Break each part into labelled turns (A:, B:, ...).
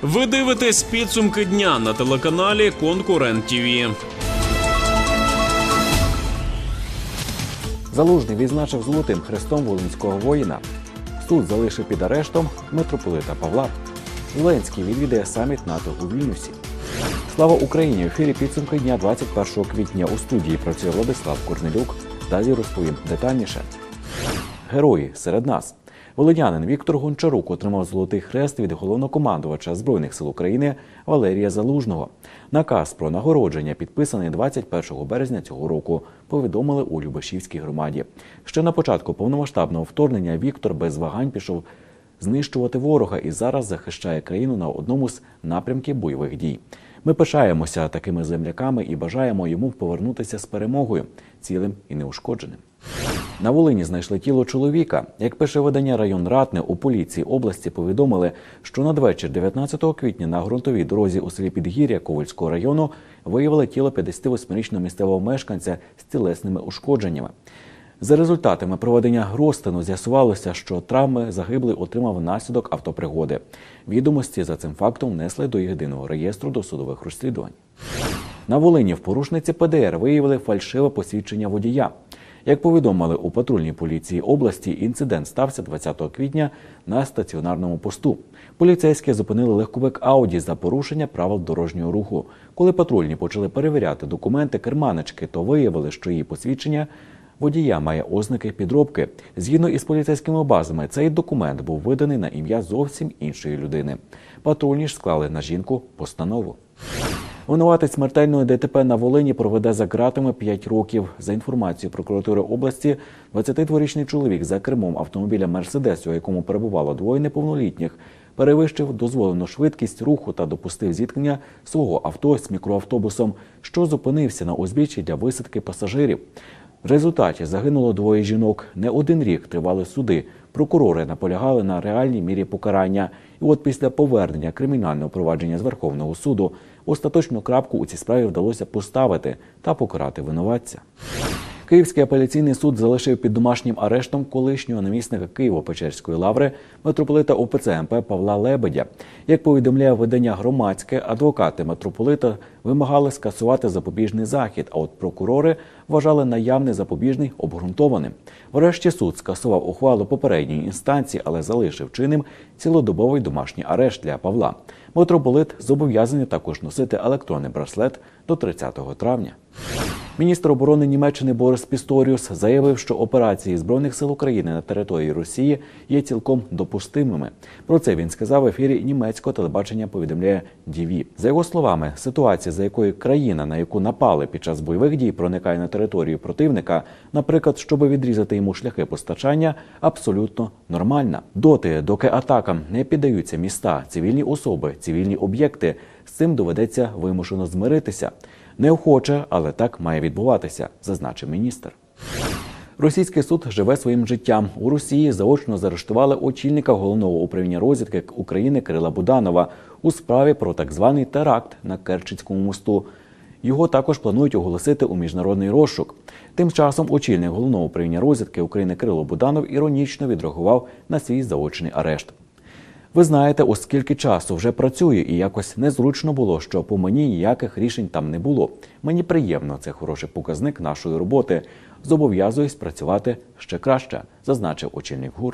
A: Ви дивитесь підсумки дня на телеканалі «Конкурент ТІВІ».
B: Залужний відзначив Золотим Хрестом волинського воїна. Суд залишив під арештом митрополита Павла. Зеленський відвідає саміт НАТО у Вільнюсі. Слава Україні! В ефірі підсумки дня 21 квітня. У студії працює Владислав Корнелюк. Далі розповім детальніше. Герої серед нас. Волинянин Віктор Гончарук отримав Золотий Хрест від головнокомандувача Збройних сил України Валерія Залужного. Наказ про нагородження підписаний 21 березня цього року, повідомили у Любешівській громаді. Ще на початку повномасштабного вторгнення Віктор без вагань пішов знищувати ворога і зараз захищає країну на одному з напрямків бойових дій. Ми пишаємося такими земляками і бажаємо йому повернутися з перемогою, цілим і неушкодженим. На Волині знайшли тіло чоловіка. Як пише видання «Район Ратне», у поліції області повідомили, що надвечір 19 квітня на ґрунтовій дорозі у селі Підгір'я Ковальського району виявили тіло 58-річного місцевого мешканця з тілесними ушкодженнями. За результатами проведення розтину з'ясувалося, що травми загиблий отримав внаслідок автопригоди. Відомості за цим фактом внесли до єдиного реєстру досудових розслідувань. На Волині в порушниці ПДР виявили фальшиве посвідчення водія. Як повідомили у патрульній поліції області, інцидент стався 20 квітня на стаціонарному посту. Поліцейські зупинили легковик «Ауді» за порушення правил дорожнього руху. Коли патрульні почали перевіряти документи керманички, то виявили, що її посвідчення водія має ознаки підробки. Згідно із поліцейськими базами, цей документ був виданий на ім'я зовсім іншої людини. Патрульні ж склали на жінку постанову. Винуватець смертельної ДТП на Волині проведе за ґратами 5 років. За інформацією прокуратури області, 22-річний чоловік за кермом автомобіля «Мерседес», у якому перебувало двоє неповнолітніх, перевищив дозволену швидкість руху та допустив зіткнення свого авто з мікроавтобусом, що зупинився на узбіччі для висадки пасажирів. В результаті загинуло 2 жінок. Не один рік тривали суди. Прокурори наполягали на реальній мірі покарання. І от після повернення кримінального провадження з Верховного суду остаточну крапку у цій справі вдалося поставити та покарати винуватця. Київський апеляційний суд залишив під домашнім арештом колишнього намісника Києво-Печерської лаври митрополита УПЦ МП Павла Лебедя. Як повідомляє видання «Громадське», адвокати митрополита вимагали скасувати запобіжний захід, а от прокурори вважали наявний запобіжний обґрунтованим. Врешті суд скасував ухвалу попередньої інстанції, але залишив чинним цілодобовий домашній арешт для Павла. Митрополит зобов'язаний також носити електронний браслет до 30 травня. Міністр оборони Німеччини Борис Пісторіус заявив, що операції Збройних сил України на території Росії є цілком допустимими. Про це він сказав в ефірі німецького телебачення, повідомляє ДІВІ. За його словами, ситуація, за якою країна, на яку напали під час бойових дій, проникає на територію противника, наприклад, щоб відрізати йому шляхи постачання, абсолютно нормальна. Доки атакам не піддаються міста, цивільні особи, цивільні об'єкти, з цим доведеться вимушено змиритися. Неохоче, але так має відбуватися, зазначив міністр. Російський суд живе своїм життям. У Росії заочно заарештували очільника Головного управління розвідки України Кирила Буданова у справі про так званий теракт на Керченському мосту. Його також планують оголосити у міжнародний розшук. Тим часом очільник Головного управління розвідки України Кирило Буданов іронічно відреагував на свій заочний арешт. Ви знаєте, оскільки часу вже працюю, і якось незручно було, що по мені ніяких рішень там не було. Мені приємно, це хороший показник нашої роботи. Зобов'язуюсь працювати ще краще, зазначив очільник ГУР.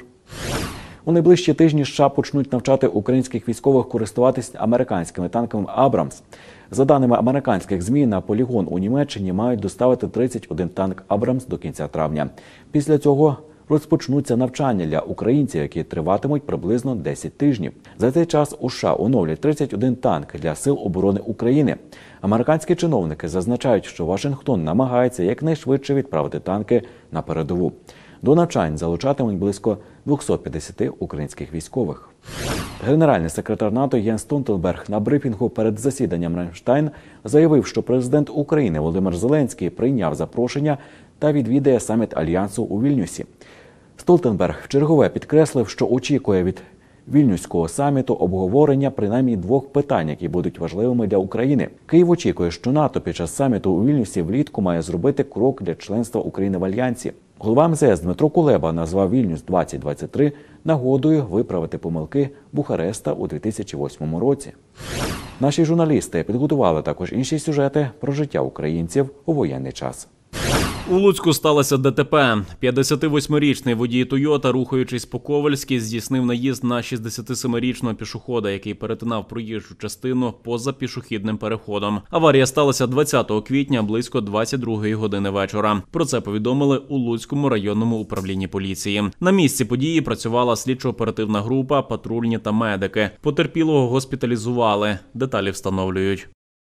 B: У найближчі тижні США почнуть навчати українських військових користуватись американськими танками «Абрамс». За даними американських ЗМІ, на полігон у Німеччині мають доставити 31 танк «Абрамс» до кінця травня. Після цього розпочнуться навчання для українців, які триватимуть приблизно 10 тижнів. За цей час у США оновлять 31 танк для Сил оборони України. Американські чиновники зазначають, що Вашингтон намагається якнайшвидше відправити танки на передову. До навчань залучатимуть близько 250 українських військових. Генеральний секретар НАТО Єнс Столтенберг на брифінгу перед засіданням Рамштайн заявив, що президент України Володимир Зеленський прийняв запрошення та відвідає саміт Альянсу у Вільнюсі. Столтенберг вчергове підкреслив, що очікує від Вільнюського саміту обговорення принаймні 2 питань, які будуть важливими для України. Київ очікує, що НАТО під час саміту у Вільнюсі влітку має зробити крок для членства України в Альянсі. Голова МЗС Дмитро Кулеба назвав Вільнюс-2023 нагодою виправити помилки Бухареста у 2008 році. Наші журналісти підготували також інші сюжети про життя українців у воєнний час.
A: У Луцьку сталося ДТП. 58-річний водій «Тойота», рухаючись по Ковальській, здійснив наїзд на 67-річного пішохода, який перетинав проїжджу частину поза пішохідним переходом. Аварія сталася 20 квітня близько 22-ї години вечора. Про це повідомили у Луцькому районному управлінні поліції. На місці події працювала слідчо-оперативна група, патрульні та медики. Потерпілого госпіталізували. Деталі встановлюють.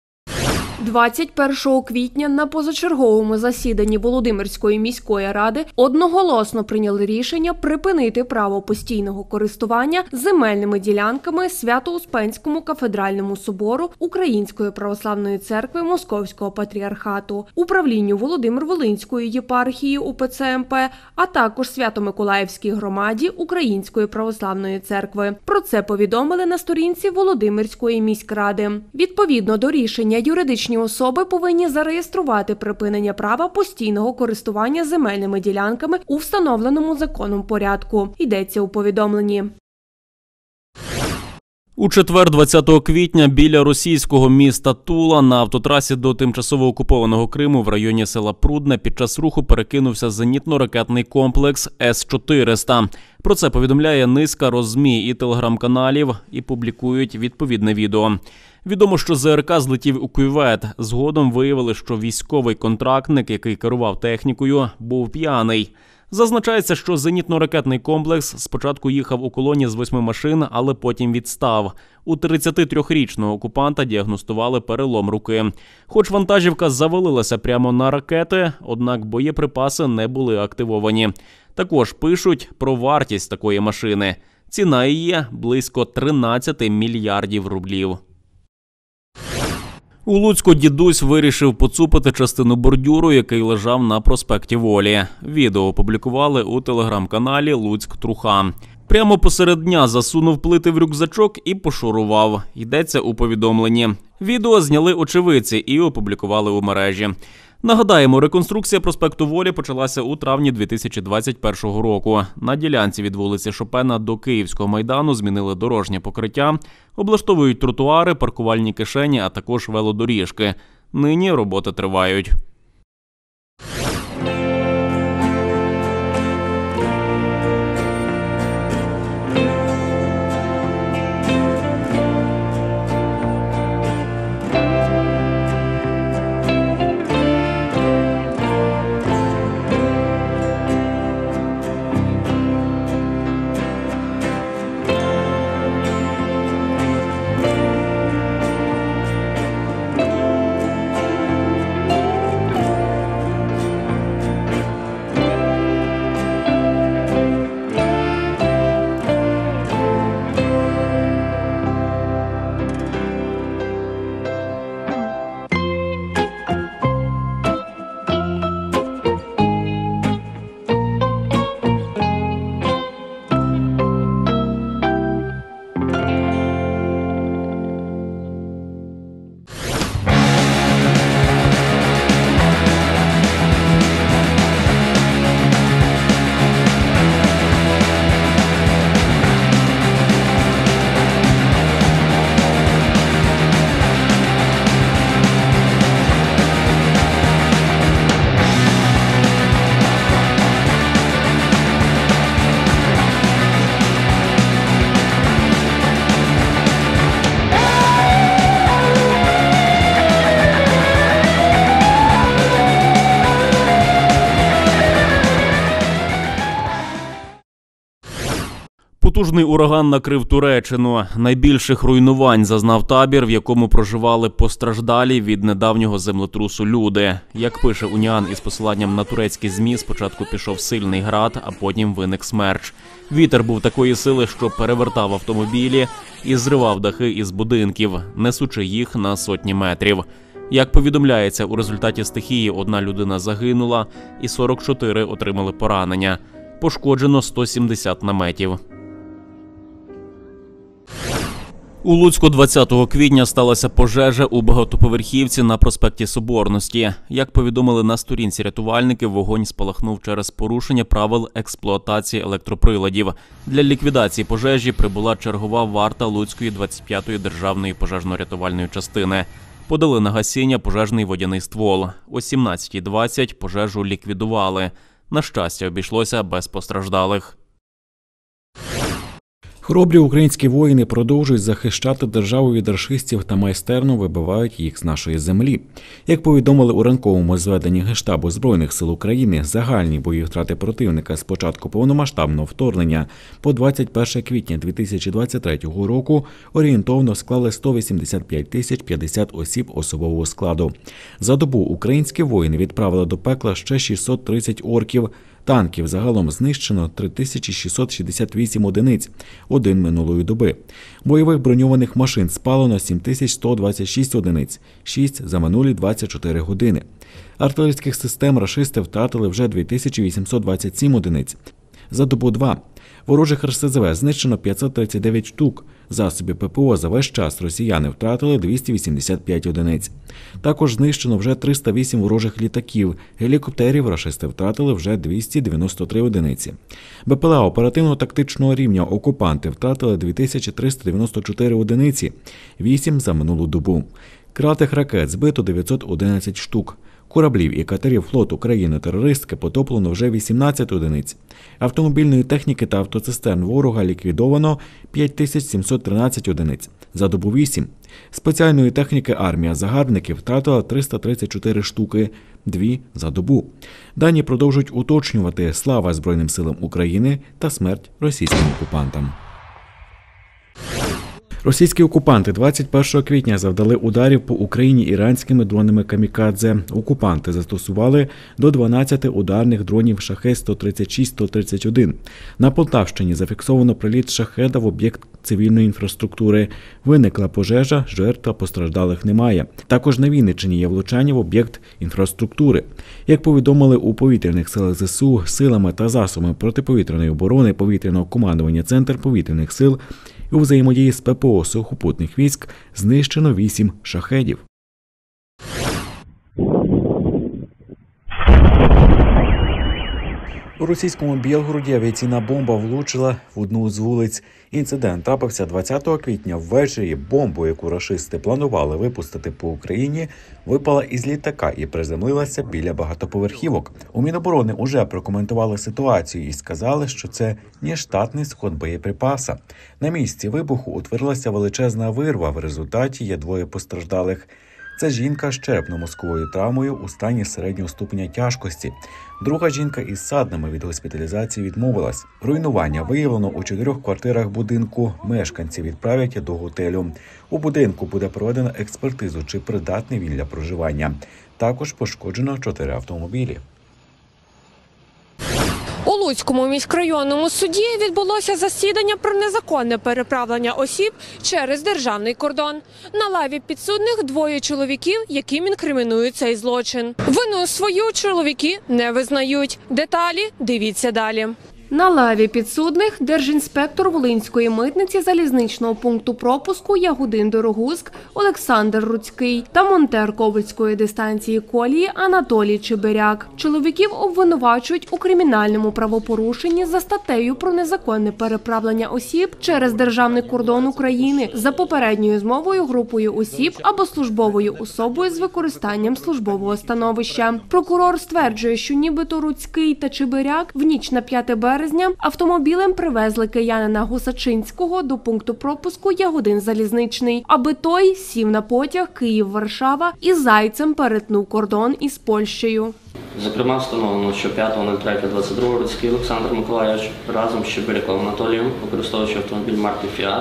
C: 21 квітня на позачерговому засіданні Володимирської міської ради одноголосно прийняли рішення припинити право постійного користування земельними ділянками Свято-Успенському кафедральному собору Української православної церкви Московського патріархату, управлінню Володимир-Волинської єпархії УПЦ МП, а також Свято-Миколаївській громаді Української православної церкви. Про це повідомили на сторінці Володимирської міськради. Відповідно до рішення юридичні особи повинні зареєструвати припинення права постійного користування земельними ділянками у встановленому законом порядку. Йдеться у повідомленні.
A: У четвер, 20 квітня, біля російського міста Тула на автотрасі до тимчасово окупованого Криму в районі села Прудне під час руху перекинувся зенітно-ракетний комплекс С-400. Про це повідомляє низка роззмі і телеграм-каналів і публікують відповідне відео. Відомо, що ЗРК злетів у кювет. Згодом виявили, що військовий контрактник, який керував технікою, був п'яний. Зазначається, що зенітно-ракетний комплекс спочатку їхав у колоні з 8 машин, але потім відстав. У 33-річного окупанта діагностували перелом руки. Хоч вантажівка завалилася прямо на ракети, однак боєприпаси не були активовані. Також пишуть про вартість такої машини. Ціна її – близько 13 мільярдів рублів. У Луцьку дідусь вирішив поцупити частину бордюру, який лежав на проспекті Волі. Відео опублікували у телеграм-каналі «Луцьк-Труха». Прямо посеред дня засунув плити в рюкзачок і пошурував. Йдеться у повідомленні. Відео зняли очевидці і опублікували у мережі. Нагадаємо, реконструкція проспекту Волі почалася у травні 2021 року. На ділянці від вулиці Шопена до Київського майдану змінили дорожнє покриття, облаштовують тротуари, паркувальні кишені, а також велодоріжки. Нині роботи тривають. Потужний ураган накрив Туреччину. Найбільших руйнувань зазнав табір, в якому проживали постраждалі від недавнього землетрусу люди. Як пише Уніан із посиланням на турецькі ЗМІ, спочатку пішов сильний град, а потім виник смерч. Вітер був такої сили, що перевертав автомобілі і зривав дахи із будинків, несучи їх на сотні метрів. Як повідомляється, у результаті стихії одна людина загинула і 44 отримали поранення. Пошкоджено 170 наметів. У Луцьку 20 квітня сталася пожежа у багатоповерхівці на проспекті Соборності. Як повідомили на сторінці рятувальники, вогонь спалахнув через порушення правил експлуатації електроприладів. Для ліквідації пожежі прибула чергова варта Луцької 25-ї державної пожежно-рятувальної частини. Подали на гасіння пожежний водяний ствол. О 17:20 пожежу ліквідували. На щастя, обійшлося без постраждалих.
B: Хоробрі українські воїни продовжують захищати державу від рашистів та майстерно вибивають їх з нашої землі. Як повідомили у ранковому зведенні Генштабу Збройних сил України, загальні бойові втрати противника з початку повномасштабного вторгнення по 21 квітня 2023 року орієнтовно склали 185 050 осіб особового складу. За добу українські воїни відправили до пекла ще 630 орків. Танків загалом знищено 3668 одиниць, один минулої доби. Бойових броньованих машин спалено 7126 одиниць, 6 за минулі 24 години. Артилерійських систем рашисти втратили вже 2827 одиниць. За добу 2. Ворожих РСЗВ знищено 539 штук. Засобів ППО за весь час росіяни втратили 285 одиниць. Також знищено вже 308 ворожих літаків. Гелікоптерів рашисти втратили вже 293 одиниці. БПЛА оперативно-тактичного рівня окупанти втратили 2394 одиниці, 8 за минулу добу. Крилатих ракет збито 911 штук. Кораблів і катерів флоту країни-терористки потоплено вже 18 одиниць. Автомобільної техніки та автоцистерн ворога ліквідовано 5713 одиниць. За добу 8. Спеціальної техніки армія загарбників втратила 334 штуки, 2 за добу. Дані продовжують уточнювати: слава Збройним силам України та смерть російським окупантам. Російські окупанти 21 квітня завдали ударів по Україні іранськими дронами «Камікадзе». Окупанти застосували до 12 ударних дронів «Шахед-136-131». На Полтавщині зафіксовано приліт «Шахеда» в об'єкт цивільної інфраструктури. Виникла пожежа, жертв та постраждалих немає. Також на Вінниччині є влучання в об'єкт інфраструктури. Як повідомили у повітряних силах ЗСУ, силами та засобами протиповітряної оборони повітряного командування Центр повітряних сил і у взаємодії з ППО сухопутних військ знищено 8 шахедів. У російському Білгороді авіаційна бомба влучила в одну з вулиць. Інцидент трапився 20 квітня ввечері. Бомбу, яку рашисти планували випустити по Україні, випала із літака і приземлилася біля багатоповерхівок. У Міноборони уже прокоментували ситуацію і сказали, що це не штатний сход боєприпаса. На місці вибуху утворилася величезна вирва, в результаті є 2 постраждалих. Це жінка з черепно-мозковою травмою у стані середнього ступеня тяжкості. Друга жінка із саднами від госпіталізації відмовилась. Руйнування виявлено у 4 квартирах будинку. Мешканці відправлять до готелю. У будинку буде проведена експертизу, чи придатний він для проживання. Також пошкоджено 4 автомобілі.
C: У Луцькому міськрайонному суді відбулося засідання про незаконне переправлення осіб через державний кордон. На лаві підсудних 2 чоловіків, яким інкримінують цей злочин. Вину свою чоловіки не визнають. Деталі дивіться далі. На лаві підсудних держінспектор Волинської митниці залізничного пункту пропуску Ягодин-Дорогуськ Олександр Руцький та монтер Ковальської дистанції колії Анатолій Чебиряк. Чоловіків обвинувачують у кримінальному правопорушенні за статтею про незаконне переправлення осіб через державний кордон України за попередньою змовою групою осіб або службовою особою з використанням службового становища. Прокурор стверджує, що нібито Руцький та Чебиряк в ніч на 5 березня автомобілем привезли киянина Гусачинського до пункту пропуску Ягодин-Залізничний, аби той сів на потяг Київ-Варшава і зайцем перетнув кордон із Польщею.
D: Зокрема, встановлено, що 5.03.22 Руцький Олександр Миколайович разом з Чебиряком Анатолієм, використовуючи автомобіль марки «Фіат»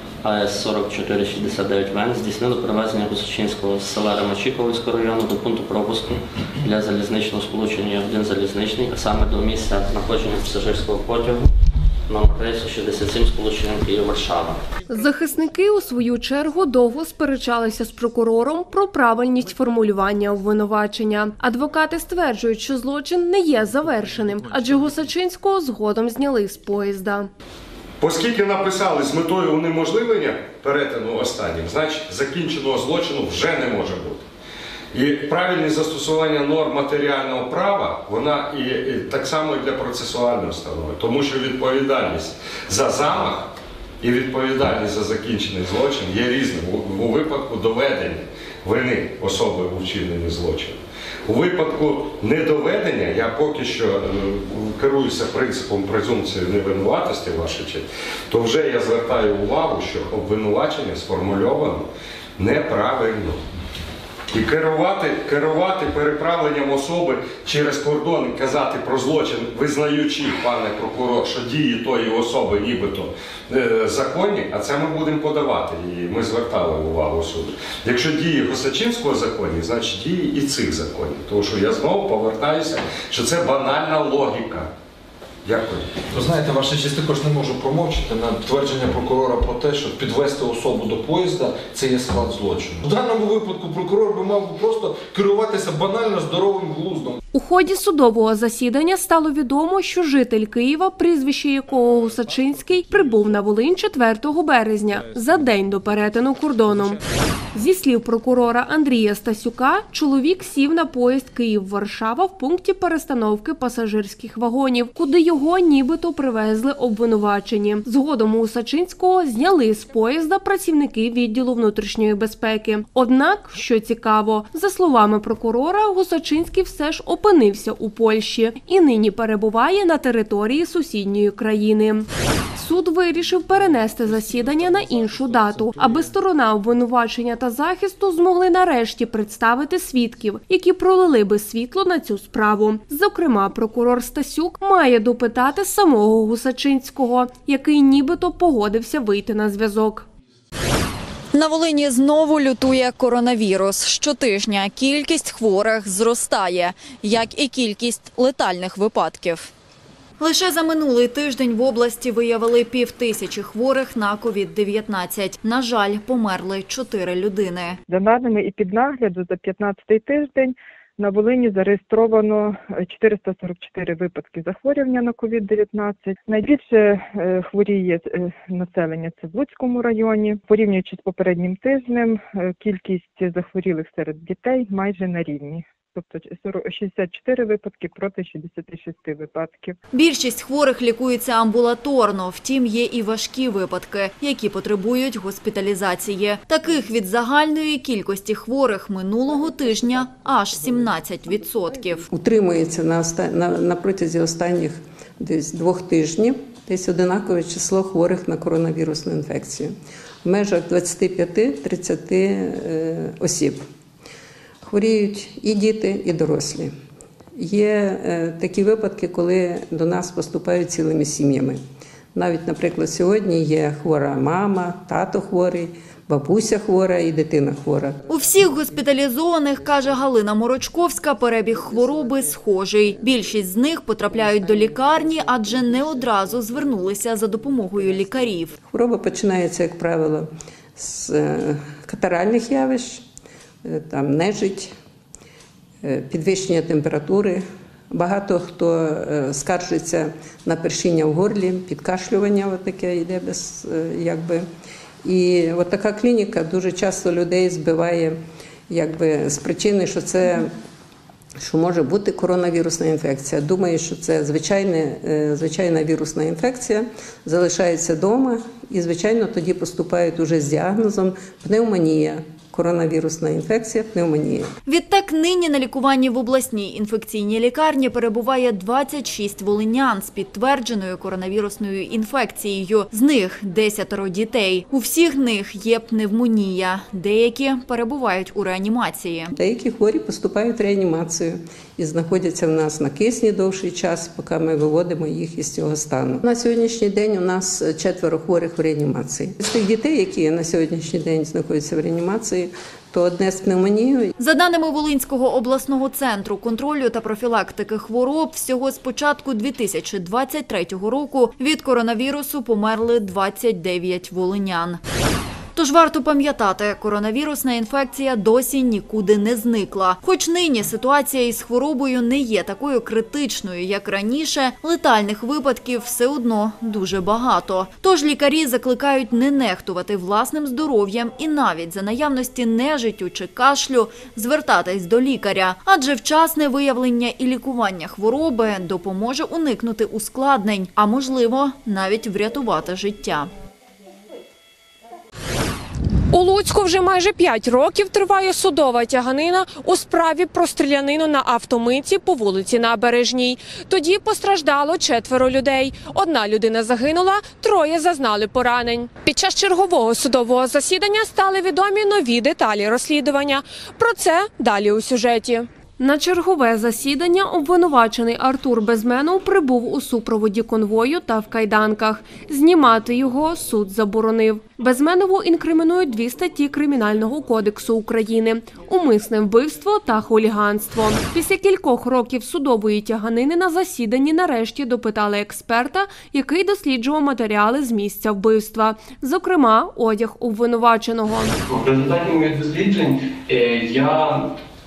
D: АС-4469ВН, здійснили перевезення Гусачинського з села Ремачі Ковальського району до пункту пропуску для залізничного сполучення Ягодин-Залізничний, а саме до місця знаходження пасажирського потягу номер рейсу 67 з сполученням Київ-Варшава.
C: Захисники у свою чергу довго сперечалися з прокурором про правильність формулювання обвинувачення. Адвокати стверджують, що злочин не є завершеним, адже Гусачинського згодом зняли з поїзда.
E: Оскільки написали з метою унеможливлення перетину останнім, значить закінченого злочину вже не може бути. І правильне застосування норм матеріального права, вона і так само і для процесуальної установи, тому що відповідальність за замах і відповідальність за закінчений злочин є різним у випадку доведення вини особи у вчиненні злочину. У випадку недоведення, я поки що керуюся принципом презумпції невинуватості, ваша честь, то вже я звертаю увагу, що обвинувачення сформульовано неправильно. І керувати переправленням особи через кордон і казати про злочин, визнаючи, пане прокурор, що дії тої особи нібито законні, а це ми будемо подавати, і ми звертали увагу суду. Якщо дії Гусачинського законні, значить дії і цих законів. Тому що я знову повертаюся, що це банальна логіка. Дякую.
F: Ви знаєте, ваша честь, також не можу промовчати на твердження прокурора про те, що підвести особу до поїзда – це є склад злочину. В даному випадку прокурор би мав просто керуватися банально здоровим глуздом.
C: У ході судового засідання стало відомо, що житель Києва, прізвище якого Гусачинський, прибув на Волинь 4 березня, за день до перетину кордону. Зі слів прокурора Андрія Стасюка, чоловік сів на поїзд Київ-Варшава в пункті перестановки пасажирських вагонів, куди його нібито привезли обвинувачені. Згодом у Гусачинського зняли з поїзда працівники відділу внутрішньої безпеки. Однак, що цікаво, за словами прокурора, Гусачинський все ж опинився у Польщі і нині перебуває на території сусідньої країни. Суд вирішив перенести засідання на іншу дату, аби сторона обвинувачення та захисту змогли нарешті представити свідків, які пролили би світло на цю справу. Зокрема, прокурор Стасюк має допитати самого Гусачинського, який нібито погодився вийти на зв'язок.
G: На Волині знову лютує коронавірус. Щотижня кількість хворих зростає, як і кількість летальних випадків. Лише за минулий тиждень в області виявили 5000 хворих на COVID-19. На жаль, померли 4 людини.
H: За даними і під нагляду, за 15-й тиждень на Волині зареєстровано 444 випадки захворювання на COVID-19. Найбільше хворіє населення це в Луцькому районі. Порівнюючи з попереднім тижнем, кількість захворілих серед дітей майже на рівні. Тобто 64 випадки проти 66 випадків.
G: Більшість хворих лікуються амбулаторно, втім є і важкі випадки, які потребують госпіталізації. Таких від загальної кількості хворих минулого тижня аж 17%.
I: Утримується на протязі останніх десь 2 тижнів десь одинакове число хворих на коронавірусну інфекцію. В межах 25-30 осіб. Хворіють і діти, і дорослі. Є такі випадки, коли до нас поступають цілими сім'ями. Навіть, наприклад, сьогодні є хвора мама, тато хворий, бабуся хвора і дитина хвора.
G: У всіх госпіталізованих, каже Галина Морочковська, перебіг хвороби схожий. Більшість з них потрапляють до лікарні, адже не одразу звернулися за допомогою лікарів.
I: Хвороба починається, як правило, з катаральних явищ, там нежить, підвищення температури. Багато хто скаржиться на першіння в горлі, підкашлювання таке йде без якби. І от така клініка дуже часто людей збиває якби з причини, що може бути коронавірусна інфекція. Думає, що це звичайна вірусна інфекція, залишається вдома і, звичайно, тоді поступають уже з діагнозом пневмонія. Коронавірусна інфекція, пневмонія.
G: Відтак нині на лікуванні в обласній інфекційній лікарні перебуває 26 волинян з підтвердженою коронавірусною інфекцією. З них 10 дітей. У всіх них є пневмонія. Деякі перебувають у реанімації.
I: Деякі хворі поступають в реанімацію і знаходяться в нас на кисні довший час, поки ми виводимо їх із цього стану. На сьогоднішній день у нас 4 хворих в реанімації. З тих дітей, які на сьогоднішній день знаходяться в реанімації, то одне з пневмонією.
G: За даними Волинського обласного центру контролю та профілактики хвороб, всього з початку 2023 року від коронавірусу померли 29 волинян. Тож варто пам'ятати, коронавірусна інфекція досі нікуди не зникла. Хоч нині ситуація із хворобою не є такою критичною, як раніше, летальних випадків все одно дуже багато. Тож лікарі закликають не нехтувати власним здоров'ям і навіть за наявності нежиттю чи кашлю звертатись до лікаря. Адже вчасне виявлення і лікування хвороби допоможе уникнути ускладнень, а можливо навіть врятувати життя.
C: У Луцьку вже майже 5 років триває судова тяганина у справі про стрілянину на автомийці по вулиці Набережній. Тоді постраждало 4 людей. 1 людина загинула, 3 зазнали поранень. Під час чергового судового засідання стали відомі нові деталі розслідування. Про це далі у сюжеті. На чергове засідання обвинувачений Артур Безменов прибув у супроводі конвою та в кайданках. Знімати його суд заборонив. Безменову інкримінують 2 статті Кримінального кодексу України – умисне вбивство та хуліганство. Після кількох років судової тяганини на засіданні нарешті допитали експерта, який досліджував матеріали з місця вбивства, зокрема одяг обвинуваченого.
J: В результаті моїх досліджень я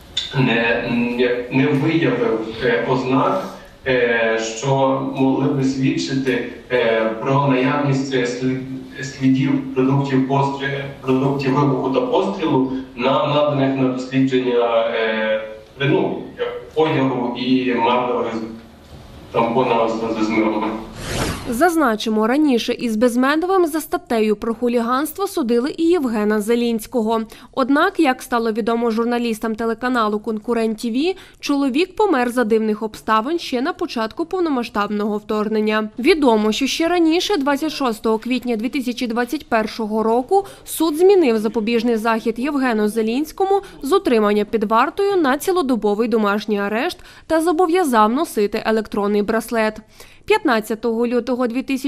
J: не виявив ознак, що могли би свідчити про наявність слідів продуктів вибуху та пострілу на наданих на дослідження одягу і маркерів тампона з милами.
C: Зазначимо, раніше із Безменовим за статтею про хуліганство судили і Євгена Зелінського. Однак, як стало відомо журналістам телеканалу «Конкурент ТВ», чоловік помер за дивних обставин ще на початку повномасштабного вторгнення. Відомо, що ще раніше, 26 квітня 2021 року, суд змінив запобіжний захід Євгену Зелінському з утримання під вартою на цілодобовий домашній арешт та зобов'язав носити електронний браслет. 15 лютого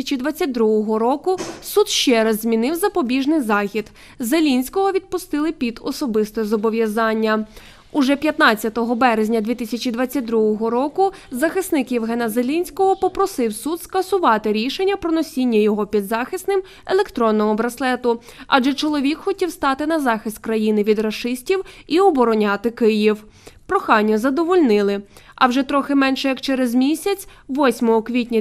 C: 2022 року суд ще раз змінив запобіжний захід. Зелінського відпустили під особисте зобов'язання. Уже 15 березня 2022 року захисник Євгена Зелінського попросив суд скасувати рішення про носіння його підзахисним електронного браслету, адже чоловік хотів стати на захист країни від рашистів і обороняти Київ. Прохання задовольнили. А вже трохи менше як через місяць, 8 квітня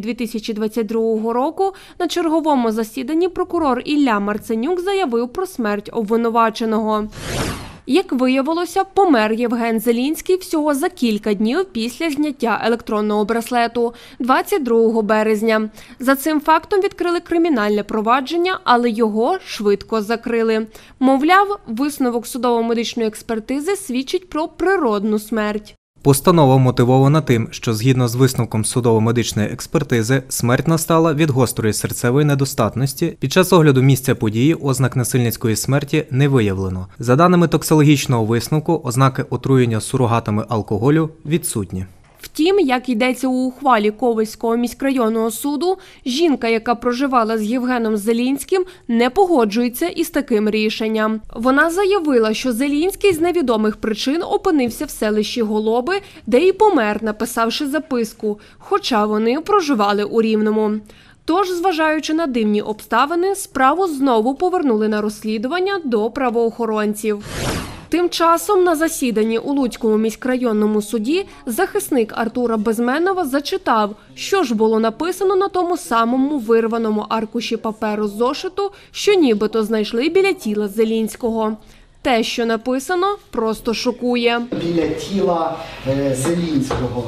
C: 2022 року, на черговому засіданні прокурор Ілля Марценюк заявив про смерть обвинуваченого. Як виявилося, помер Євген Зелінський всього за кілька днів після зняття електронного браслету – 22 березня. За цим фактом відкрили кримінальне провадження, але його швидко закрили. Мовляв, висновок судово-медичної експертизи свідчить про природну смерть.
K: Постанова мотивована тим, що згідно з висновком судово-медичної експертизи, смерть настала від гострої серцевої недостатності. Під час огляду місця події ознак насильницької смерті не виявлено. За даними токсикологічного висновку, ознаки отруєння сурогатами алкоголю відсутні.
C: Втім, як йдеться у ухвалі Ковельського міськрайонного суду, жінка, яка проживала з Євгеном Зелінським, не погоджується із таким рішенням. Вона заявила, що Зелінський з невідомих причин опинився в селищі Голоби, де і помер, написавши записку, хоча вони проживали у Рівному. Тож, зважаючи на дивні обставини, справу знову повернули на розслідування до правоохоронців. Тим часом на засіданні у Луцькому міськрайонному суді захисник Артура Безменова зачитав, що ж було написано на тому самому вирваному аркуші паперу з зошиту, що нібито знайшли біля тіла Зелінського. Те, що написано, просто шокує.
L: Біля тіла Зелінського.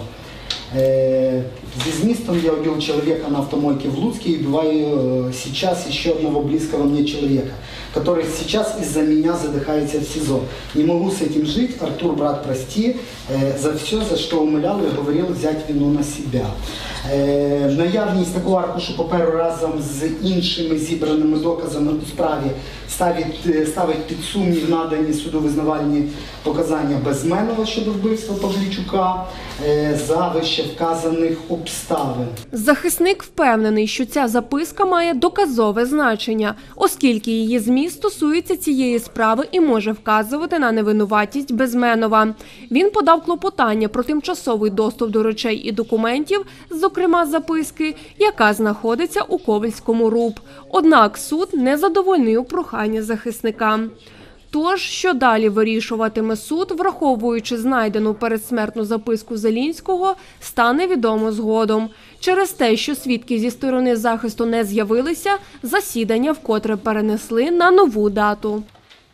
L: Зі змістом я убил человека на автомойке в Луцке и убиваю сейчас еще одного близкого мне человека, который сейчас из-за меня задыхается в СИЗО. Не могу с этим жить, Артур, брат, прости за все, за что умолял и говорил взять вину на себя. Наявність такого аркушу паперу разом з іншими зібраними доказами у справі ставить під сумнів надані судовизнавальні показання Безменова щодо вбивства Павлічука. За вище вищевказаних обставин.
C: Захисник впевнений, що ця записка має доказове значення, оскільки її зміст стосується цієї справи і може вказувати на невинуватість Безменова. Він подав клопотання про тимчасовий доступ до речей і документів, зокрема записки, яка знаходиться у Ковельському РУП. Однак суд не задовольнив прохання захисника. Тож, що далі вирішуватиме суд, враховуючи знайдену передсмертну записку Зелінського, стане відомо згодом. Через те, що свідки зі сторони захисту не з'явилися, засідання вкотре перенесли на нову дату.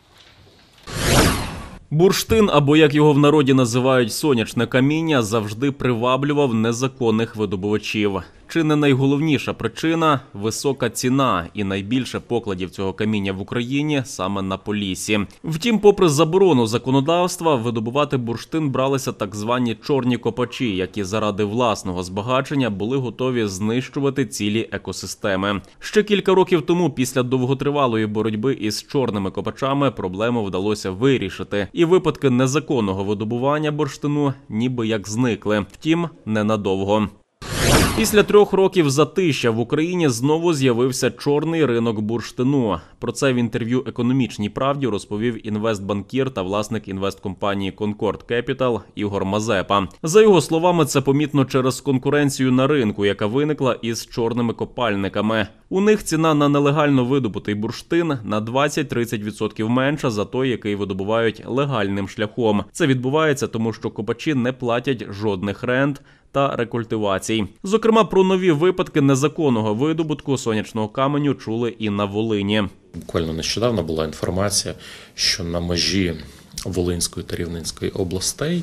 A: Бурштин, або як його в народі називають сонячне каміння, завжди приваблював незаконних видобувачів. Чи не найголовніша причина – висока ціна і найбільше покладів цього каміння в Україні саме на Поліссі. Втім, попри заборону законодавства, видобувати бурштин бралися так звані чорні копачі, які заради власного збагачення були готові знищувати цілі екосистеми. Ще кілька років тому, після довготривалої боротьби із чорними копачами, проблему вдалося вирішити. І випадки незаконного видобування бурштину ніби як зникли. Втім, ненадовго. Після 3 років затища в Україні знову з'явився чорний ринок бурштину. Про це в інтерв'ю «Економічній правді» розповів інвестбанкір та власник інвесткомпанії Concord Capital Ігор Мазепа. За його словами, це помітно через конкуренцію на ринку, яка виникла із чорними копальниками. У них ціна на нелегально видобутий бурштин на 20-30% менша за той, який видобувають легальним шляхом. Це відбувається тому, що копачі не платять жодних рент та рекультивацій. Зокрема, про нові випадки незаконного видобутку сонячного каменю чули і на Волині.
M: Буквально нещодавно була інформація, що на межі Волинської та Рівненської областей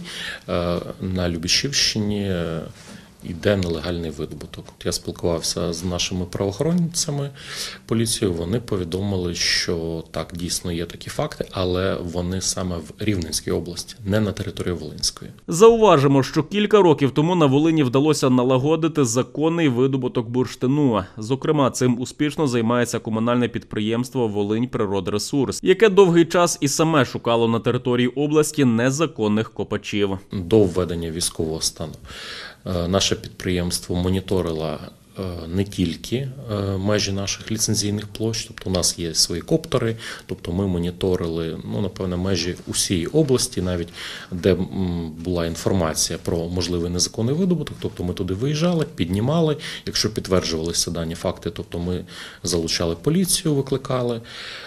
M: на Любешівщині йде нелегальний видобуток. Я спілкувався з нашими правоохоронцями, поліцією, вони повідомили, що так, дійсно є такі факти, але вони саме в Рівненській області, не на території Волинської.
A: Зауважимо, що кілька років тому на Волині вдалося налагодити законний видобуток бурштину. Зокрема, цим успішно займається комунальне підприємство «Волиньприродресурс», яке довгий час і саме шукало на території області незаконних копачів.
M: До введення військового стану наше підприємство моніторило не тільки межі наших ліцензійних площ, тобто у нас є свої коптери, тобто ми моніторили, напевно, межі усієї області, навіть де була інформація про можливий незаконний видобуток, тобто ми туди виїжджали, піднімали, якщо підтверджувалися дані факти, тобто ми залучали поліцію, викликали.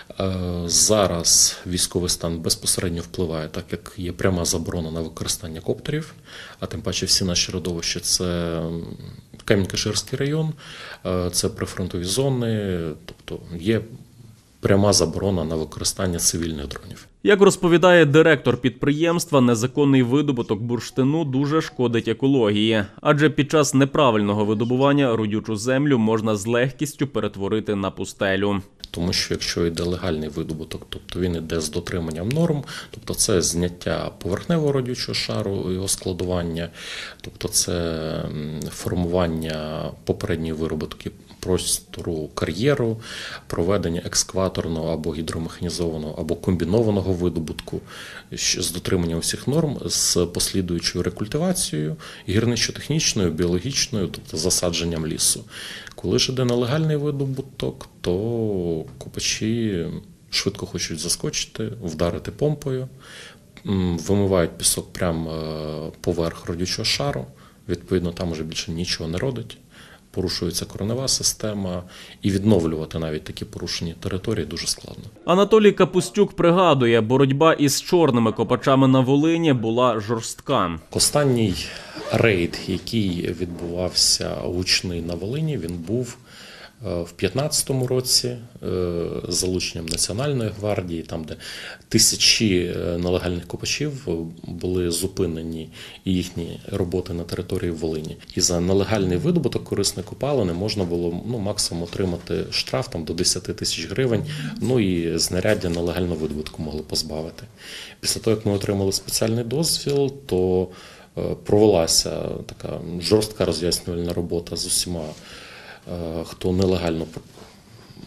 M: Зараз військовий стан безпосередньо впливає, так як є пряма заборона на використання коптерів, а тим паче всі наші родовища – це Камінь-Каширський район, це прифронтові зони, тобто є пряма заборона на використання цивільних дронів.
A: Як розповідає директор підприємства, незаконний видобуток бурштину дуже шкодить екології. Адже під час неправильного видобування родючу землю можна з легкістю перетворити на пустелю.
M: Тому що якщо йде легальний видобуток, тобто він йде з дотриманням норм, тобто це зняття поверхневого родючого шару, його складування, тобто це формування попередньої виробітки простору кар'єру, проведення екскаваторного або гідромеханізованого, або комбінованого видобутку з дотриманням усіх норм, з послідуючою рекультивацією, гірничо-технічною, біологічною, тобто засадженням лісу. Коли ж іде нелегальний видобуток, то копачі швидко хочуть заскочити, вдарити помпою, вимивають пісок прямо поверх родючого шару, відповідно там вже більше нічого не родить. Порушується коренева система, і відновлювати навіть такі порушені території дуже складно.
A: Анатолій Капустюк пригадує, боротьба із чорними копачами на Волині була жорстка.
M: Останній рейд, який відбувався гучний на Волині, він був в 2015 році з залученням Національної гвардії, там де тисячі нелегальних копачів були зупинені і їхні роботи на території Волині. І за нелегальний видобуток корисної копалини можна було максимум отримати штраф до 10 тисяч гривень, і знаряддя нелегального видобутку могли позбавити. Після того, як ми отримали спеціальний дозвіл, то провелася така жорстка роз'яснювальна робота з усіма, хто нелегально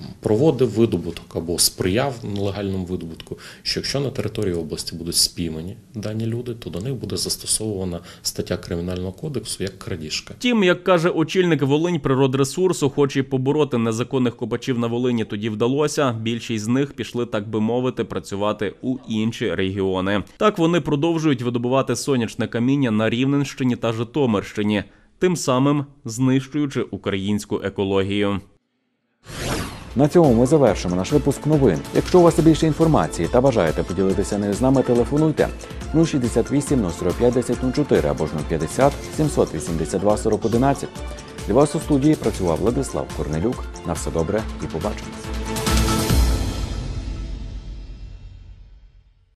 M: проводив видобуток або сприяв нелегальному видобутку, що якщо на території області будуть спіймані дані люди, то до них буде застосована стаття Кримінального кодексу як крадіжка.
A: Втім, як каже очільник Волиньприродресурсу, хоч і побороти незаконних копачів на Волині тоді вдалося, більшість з них пішли, так би мовити, працювати у інші регіони. Так вони продовжують видобувати сонячне каміння на Рівненщині та Житомирщині, тим самим знищуючи українську екологію.
B: На цьому ми завершимо наш випуск новин. Якщо у вас є більше інформації та бажаєте поділитися нею з нами, телефонуйте 068 045 1004 або ж 050 782 4011. Для вас у студії працював Владислав Корнелюк. На все добре і побачимось.